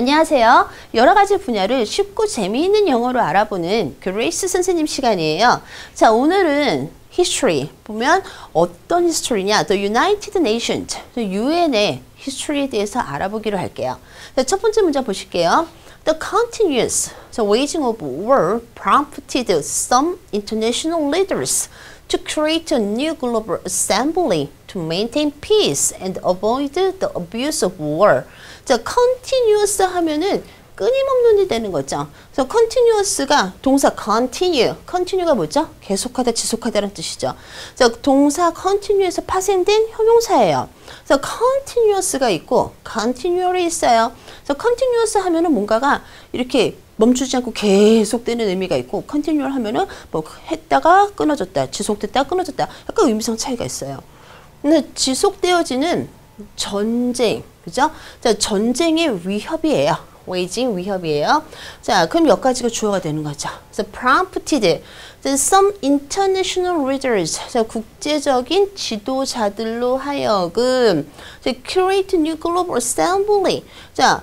안녕하세요. 여러 가지 분야를 쉽고 재미있는 영어로 알아보는 그레이스 선생님 시간이에요. 자, 오늘은 history 보면 어떤 history냐? The United Nations, UN의 history에 대해서 알아보기로 할게요. 자, 첫 번째 문제 보실게요. The continuous waging of war prompted some international leaders to create a new global assembly to maintain peace and avoid the abuse of war. 자, continuous 하면은 끊임없는이 되는 거죠. 그래서 continuous가 동사 continue가 뭐죠? 계속하다, 지속하다라는 뜻이죠. 자, 동사 continue에서 파생된 형용사예요. 그래서 continuous가 있고 continually 있어요. 그래서 continuous 하면은 뭔가가 이렇게 멈추지 않고 계속되는 의미가 있고 continual 하면은 뭐 했다가 끊어졌다, 지속됐다, 끊어졌다. 약간 의미상 차이가 있어요. 근데 지속되어지는 전쟁, 그죠? 자, 전쟁의 위협이에요. waging 위협이에요. 자, 그럼 몇 가지가 주어가 되는 거죠. 그래서 prompted some international leaders, 자, 국제적인 지도자들로 하여금 create new global assembly, 자,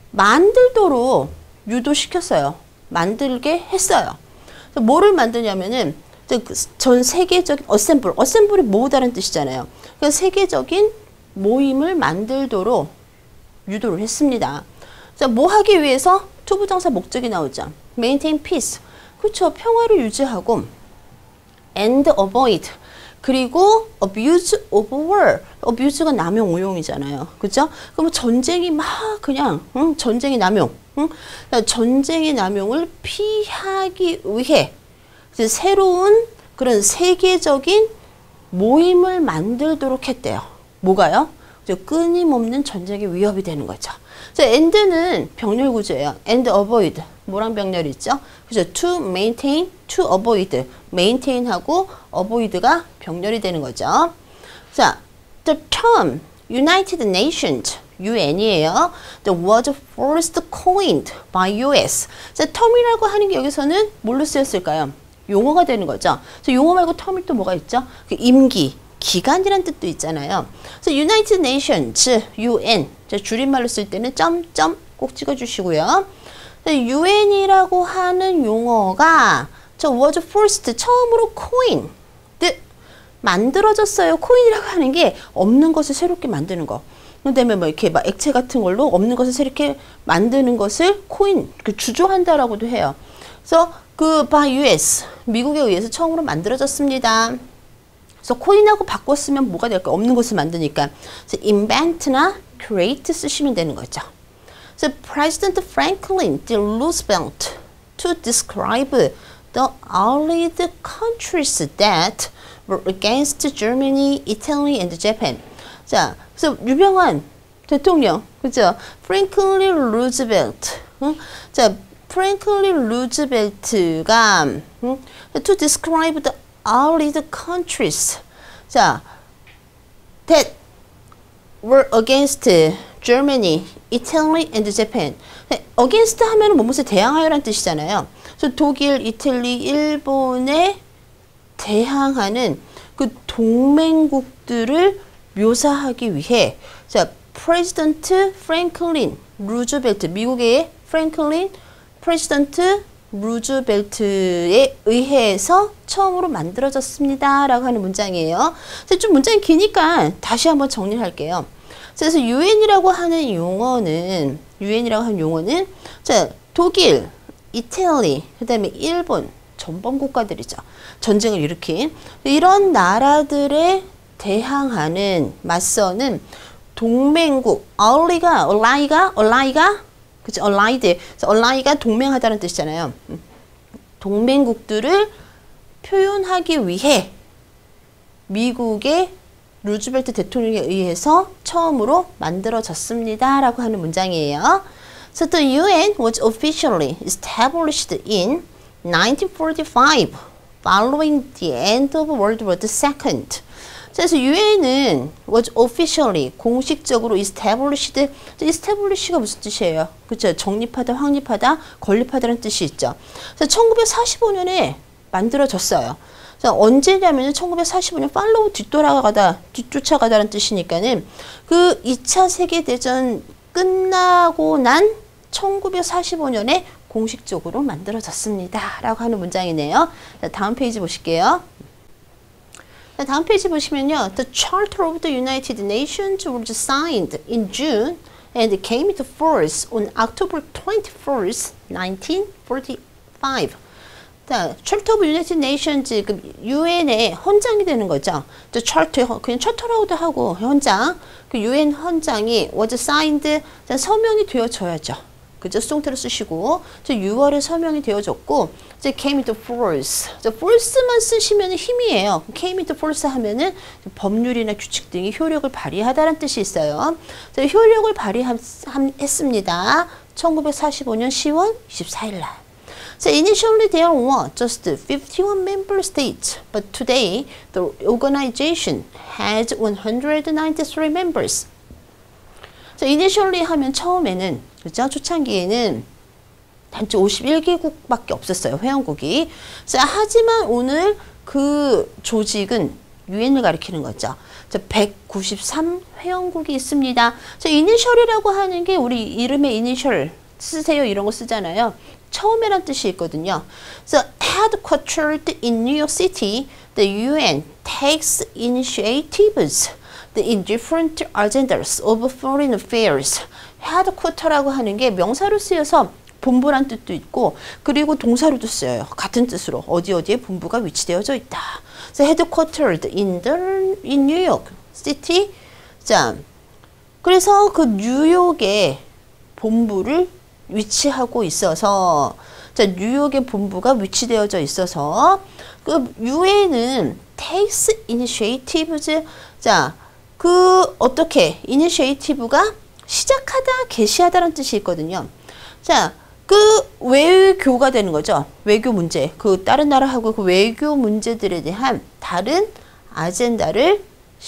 만들도록 유도시켰어요. 만들게 했어요. 뭐를 만드냐면은 전 세계적인 어셈블이 모으다는 뜻이잖아요. 그러니까 세계적인 모임을 만들도록 유도를 했습니다. 자, 뭐 하기 위해서? 투부정사 목적이 나오죠. maintain peace. 그렇죠. 평화를 유지하고 and avoid. 그리고 abuse of war. abuse가 남용, 오용이잖아요. 그죠? 그럼 전쟁이 막 그냥 전쟁의 남용. 전쟁의 남용을 피하기 위해 새로운 그런 세계적인 모임을 만들도록 했대요. 뭐가요? 끊임없는 전쟁의 위협이 되는 거죠. 자, and는 병렬 구조예요. and avoid. 뭐랑 병렬이 있죠? 그죠? to maintain, to avoid. maintain하고 avoid가 병렬이 되는 거죠. 자, the term United Nations, UN이에요. The was first coined by US. 자, term이라고 하는 게 여기서는 뭘로 쓰였을까요? 용어가 되는 거죠. 자, 용어 말고 term이 또 뭐가 있죠? 그 임기, 기간이란 뜻도 있잖아요. 그래서 United Nations, UN. 자, 줄임말로 쓸 때는 점점 꼭 찍어주시고요. UN이라고 하는 용어가 저 was first, 처음으로 coin, 만들어졌어요. coin이라고 하는 게 없는 것을 새롭게 만드는 거. 그다음에 뭐 이렇게 막 액체 같은 걸로 없는 것을 새롭게 만드는 것을 coin, 주조한다라고도 해요. 그래서 그 by US, 미국에 의해서 처음으로 만들어졌습니다. 그래서 코인하고 바꿨으면 뭐가 될까요? 없는 것을 만드니까. 그래서 invent나 create 쓰시면 되는 거죠. 그래서 President Franklin D. Roosevelt to describe the Allied countries that were against Germany, Italy, and Japan. 자, 그래서 유명한 대통령, 그죠? 프랭클린 루즈벨트. 자, 프랭클린 루즈벨트가 to describe the Allied countries, 자, that were against Germany, Italy, and Japan. against 하면은 무엇에 대항하여라는 뜻이잖아요. 그래서 독일, 이탈리, 일본에 대항하는 그 동맹국들을 묘사하기 위해, 자, 프레지던트 프랭클린 루즈벨트, 미국의 프랭클린 프레지던트 루즈벨트에 의해서 처음으로 만들어졌습니다. 라고 하는 문장이에요. 좀 문장이 기니까 다시 한번 정리를 할게요. 그래서 UN이라고 하는 용어는, 자, 독일, 이탈리, 그 다음에 일본, 전범 국가들이죠. 전쟁을 일으킨 이런 나라들에 대항하는, 맞서는 동맹국, ally가 그치, allied. ally가 동맹하다는 뜻이잖아요. 동맹국들을 표현하기 위해 미국의 루즈벨트 대통령에 의해서 처음으로 만들어졌습니다. 라고 하는 문장이에요. So the UN was officially established in 1945, following the end of World War II. 그래서 UN은 was officially, 공식적으로 established. establish가 무슨 뜻이에요? 그렇죠? 정립하다, 확립하다, 건립하다는 뜻이 있죠. 그래서 1945년에 만들어졌어요. 그래서 언제냐면 1945년 팔로우 뒤쫓아가다는 뜻이니까는 그 2차 세계대전 끝나고 난 1945년에 공식적으로 만들어졌습니다. 라고 하는 문장이네요. 자, 다음 페이지 보실게요. 자, 다음 페이지 보시면요. The Charter of the United Nations was signed in June and came into force on October 21st, 1945. 자, Charter of United Nations, 그 UN의 헌장이 되는 거죠. The Charter, 그냥 charter라고도 하고 헌장, 그 UN 헌장이 was signed, 자, 서명이 되어져야죠. 그죠? 수동태로 쓰시고, 저 6월에 서명이 되어졌고, 이제 came into force. 저 force만 쓰시면 힘이에요. came into force 하면은 법률이나 규칙 등이 효력을 발휘하다라는 뜻이 있어요. 자, 효력을 발휘했습니다. 1945년 10월 24일 날. So initially there were just 51 member states, but today the organization has 193 members. So initially 하면 처음에는, 그죠? 초창기에는 단지 51개국밖에 없었어요. 회원국이. 자, 하지만 오늘 그 조직은 UN을 가리키는 거죠. 193 회원국이 있습니다. 자, 이니셜이라고 하는 게 우리 이름의 이니셜 쓰세요 이런 거 쓰잖아요. 처음에란 뜻이 있거든요. So, headquartered in New York City, the UN takes initiatives in different agendas of foreign affairs. headquarter라고 하는 게 명사로 쓰여서 본부란 뜻도 있고, 그리고 동사로도 쓰여요. 같은 뜻으로 어디에 본부가 위치되어져 있다. So, headquartered in New York City. 자, 그래서 그 뉴욕의 본부를 위치하고 있어서, 자, 뉴욕의 본부가 위치되어져 있어서, 그 UN은 takes initiatives. 자, 그 어떻게 initiative가 시작하다, 개시하다라는 뜻이 있거든요. 자, 그 외교가 되는 거죠. 외교 문제, 그 다른 나라하고 그 외교 문제들에 대한 다른 아젠다를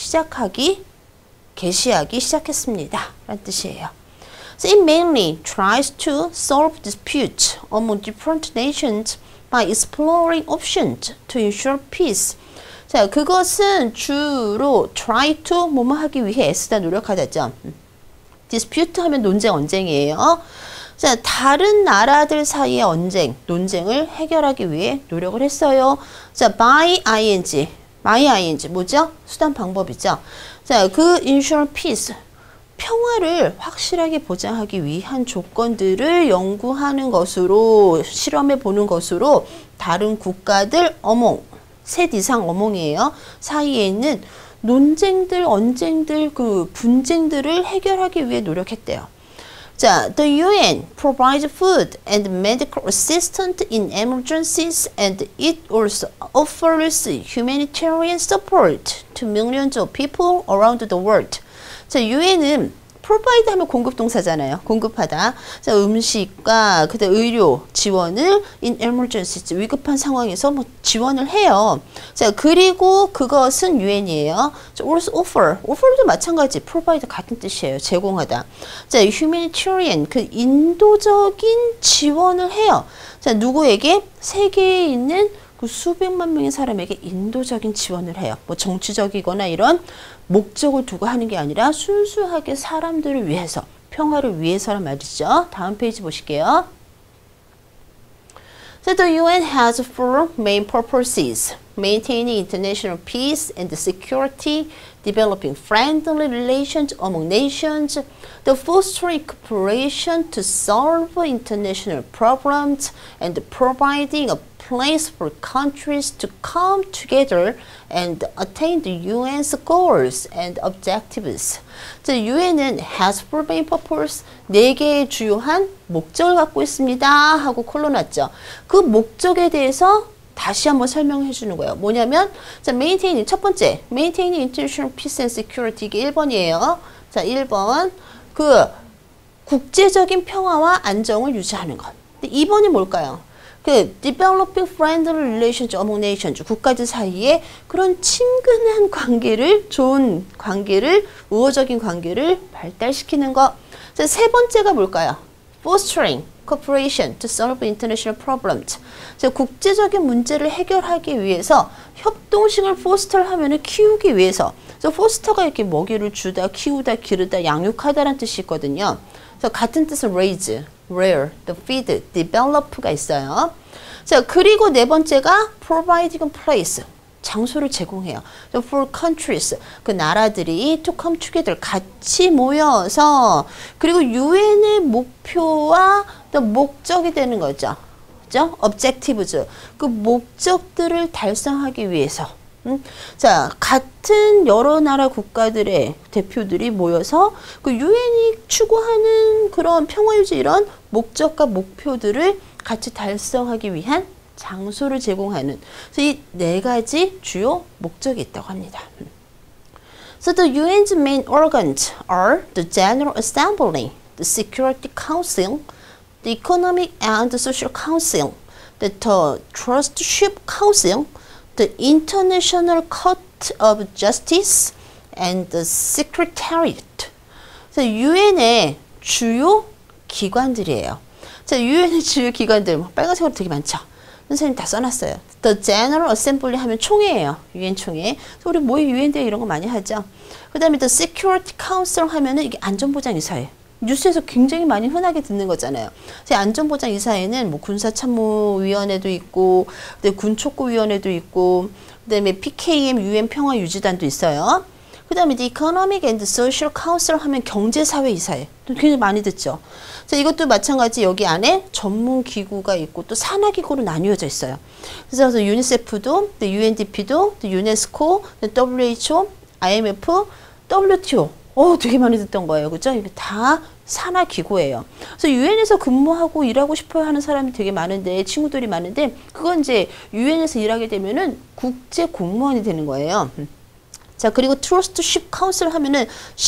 개시하기 시작했습니다. 라는 뜻이에요. So it mainly tries to solve disputes among different nations by exploring options to ensure peace. 자, 그것은 주로 try to 뭐뭐 하기 위해 쓰다 노력하다죠. dispute 하면 논쟁, 언쟁이에요. 자, 다른 나라들 사이의 논쟁을 해결하기 위해 노력을 했어요. 자, by ing 뭐죠? 수단 방법이죠. 자, 그 ensure peace. 평화를 확실하게 보장하기 위한 조건들을 연구하는 것으로, 실험해 보는 것으로 다른 국가들 셋 이상 어몽이에요. 사이에 있는 논쟁들, 언쟁들, 그 분쟁들을 해결하기 위해 노력했대요. 자, the UN provides food and medical assistance in emergencies, and it also offers humanitarian support to millions of people around the world. 자, UN은 provide 하면 공급 동사잖아요. 공급하다. 자, 음식과 그다음 의료 지원을 in emergencies, 위급한 상황에서 뭐 지원을 해요. 자, 그리고 그것은 UN이에요. 자, also offer도 마찬가지. provide 같은 뜻이에요. 제공하다. 자, humanitarian, 그 인도적인 지원을 해요. 자, 누구에게? 세계에 있는 그 수백만 명의 사람에게 인도적인 지원을 해요. 뭐 정치적이거나 이런 목적을 두고 하는 게 아니라 순수하게 사람들을 위해서, 평화를 위해서란 말이죠. 다음 페이지 보실게요. So the UN has four main purposes: maintaining international peace and security, developing friendly relations among nations, the fostering cooperation to solve international problems, and providing a place for countries to come together and attain the UN's goals and objectives. 자, UN은 has four main purposes, 4개의 주요한 목적을 갖고 있습니다 하고 콜로놨죠. 그 목적에 대해서 다시 한번 설명해 주는 거예요. 뭐냐면, 자, maintaining, 첫 번째, maintaining international peace and security, 이게 1번이에요. 자, 1번, 그 국제적인 평화와 안정을 유지하는 것. 2번이 뭘까요? 그 developing friendly relations among nations, 국가들 사이에 그런 친근한 관계를, 좋은 관계를, 우호적인 관계를 발달시키는 것. 자, 세 번째가 뭘까요? fostering, cooperation to solve international problems. 자, 국제적인 문제를 해결하기 위해서 협동심을 포스터하면은 키우기 위해서. 그래서 포스터가 이렇게 먹이를 주다, 키우다, 기르다, 양육하다라는 뜻이 있거든요. 그래서 같은 뜻은 raise, rear, the feed, develop가 있어요. 자, 그리고 네 번째가 providing place. 장소를 제공해요. For countries, 그 나라들이 to come together, 같이 모여서, 그리고 유엔의 목표와 또 목적이 되는 거죠. 그죠? objectives, 그 목적들을 달성하기 위해서. 자, 같은 여러 나라 국가들의 대표들이 모여서 그 유엔이 추구하는 그런 평화유지 이런 목적과 목표들을 같이 달성하기 위한 장소를 제공하는, 그래서 이 네 가지 주요 목적이 있다고 합니다. So the UN's main organs are the General Assembly, the Security Council, the Economic and Social Council, the Trusteeship Council, the International Court of Justice, and the Secretariat. 그래서 UN의 주요 기관들이에요. 자, UN의 주요 기관들, 빨간색으로 되게 많죠. 선생님 다 써놨어요. The General Assembly 하면 총회예요. 유엔 총회. 그래서 우리 모의 유엔 대회 이런 거 많이 하죠. 그 다음에 The Security Council 하면은 이게 안전보장이사회. 뉴스에서 굉장히 많이 흔하게 듣는 거잖아요. 안전보장이사회는 뭐 군사참모위원회도 있고, 군촉구위원회도 있고, 그 다음에 PKM UN 평화유지단도 있어요. 그 다음에 The Economic and Social Council 하면 경제사회이사회. 굉장히 많이 듣죠. 자, 이것도 마찬가지 여기 안에 전문기구가 있고 또 산하기구로 나뉘어져 있어요. 그래서 유니세프도, UNDP도, 유네스코, WHO, IMF, WTO. 되게 많이 듣던 거예요. 그죠? 이게 다 산하기구예요. 그래서 유엔에서 근무하고 일하고 싶어 하는 사람이 되게 많은데, 친구들이 많은데, 그건 이제 유엔에서 일하게 되면은 국제 공무원이 되는 거예요. 자, 그리고 트러스트십 카운슬 하면은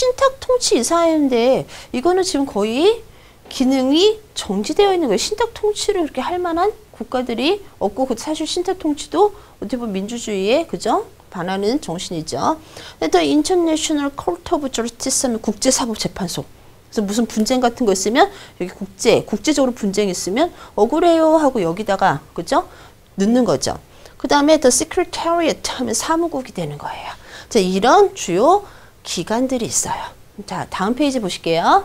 신탁통치이사회인데, 이거는 지금 거의 기능이 정지되어 있는 거예요. 신탁통치를 그렇게 할 만한 국가들이 없고, 사실 신탁통치도 어떻게 보면 민주주의에, 그죠? 반하는 정신이죠. 또 International Court of Justice 하면 국제사법재판소. 그래서 무슨 분쟁 같은 거 있으면 여기 국제적으로 분쟁이 있으면 억울해요 하고 여기다가, 그죠? 넣는 거죠. 그 다음에 The Secretariat 하면 사무국이 되는 거예요. 자, 이런 주요 기관들이 있어요. 자, 다음 페이지 보실게요.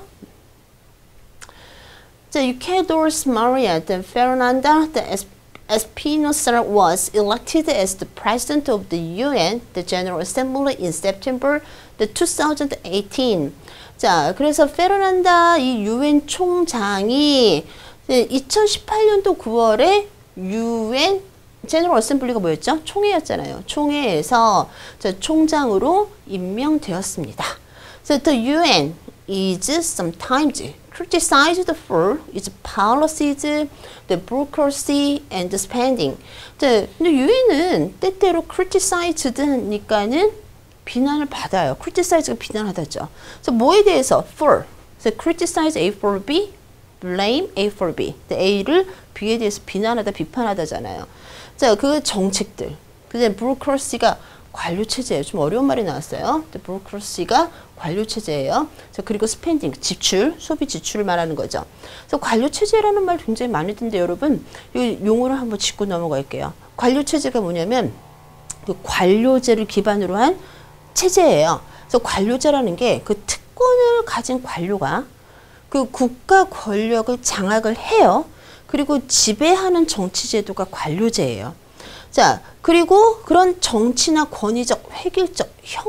자, Eucadors Maria de Fernanda de Espinosa was elected as the president of the UN, the General Assembly in September 2018. 자, 그래서 페르난다 이 UN 총장이 2018년도 9월에 UN 제너럴 어셈블리가 뭐였죠? 총회였잖아요. 총회에서 총장으로 임명되었습니다. So the UN is sometimes criticized for its policies, the bureaucracy, and the spending. 근데 UN은 때때로 criticized니까는 비난을 받아요. criticize가 비난하다죠. 그래서 뭐에 대해서? for. 그래서 criticize A for B, blame A for B. A를 B에 대해서 비난하다, 비판하다잖아요. 자, 그 정책들. 그다음에 bureaucracy가 관료 체제예요. 좀 어려운 말이 나왔어요. bureaucracy가 관료 체제예요. 자, 그리고 spending, 지출, 소비 지출을 말하는 거죠. 그래서 관료 체제라는 말 굉장히 많이 듣는데 여러분, 이 용어를 한번 짚고 넘어갈게요. 관료 체제가 뭐냐면 그 관료제를 기반으로 한 체제예요. 그래서 관료제라는 게 그 특권을 가진 관료가 그 국가 권력을 장악을 해요. 그리고 지배하는 정치 제도가 관료제예요. 자, 그리고 그런 정치나 권위적, 획일적,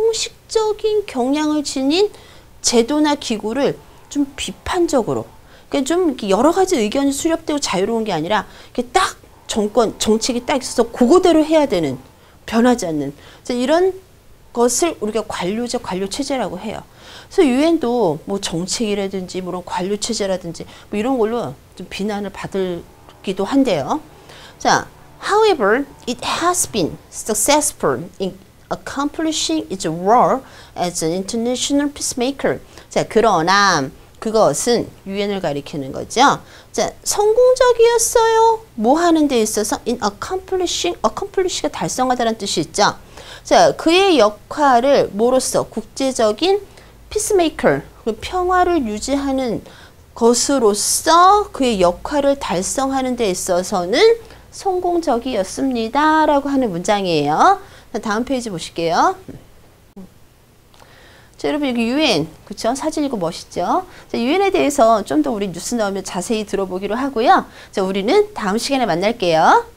형식적인 경향을 지닌 제도나 기구를 좀 비판적으로, 그러니까 좀 여러 가지 의견이 수렴되고 자유로운 게 아니라 이렇게 딱 정책이 딱 있어서 그거대로 해야 되는, 변하지 않는 이런 것을 우리가 관료제, 관료체제라고 해요. 그래서 유엔도 뭐 정책이라든지 뭐 관료체제라든지 뭐 이런 걸로 좀 비난을 받기도 한데요. 자, however, it has been successful in accomplishing its role as an international peacemaker. 자, 그러나 그것은 유엔을 가리키는 거죠. 자, 성공적이었어요. 뭐 하는 데 있어서 in accomplish가 달성하다는 뜻이 있죠. 자, 그의 역할을 뭐로써 국제적인 peacemaker, 평화를 유지하는 것으로서 그의 역할을 달성하는 데 있어서는 성공적이었습니다. 라고 하는 문장이에요. 다음 페이지 보실게요. 자, 여러분 여기 UN, 그쵸? 사진 이거 멋있죠? 자, UN에 대해서 좀 더 우리 뉴스 나오면 자세히 들어보기로 하고요. 자, 우리는 다음 시간에 만날게요.